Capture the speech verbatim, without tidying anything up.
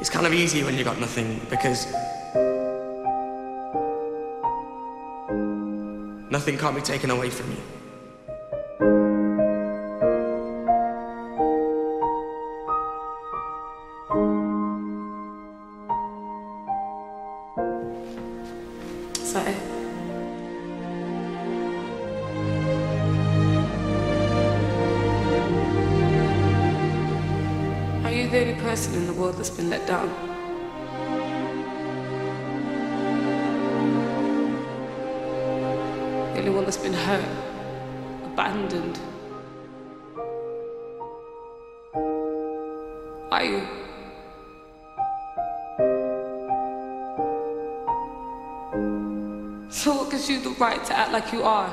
It's kind of easy when you got nothing, because nothing can't be taken away from you. So, are you the only person in the world that's been let down? The only one that's been hurt, abandoned? Are you? So what gives you the right to act like you are?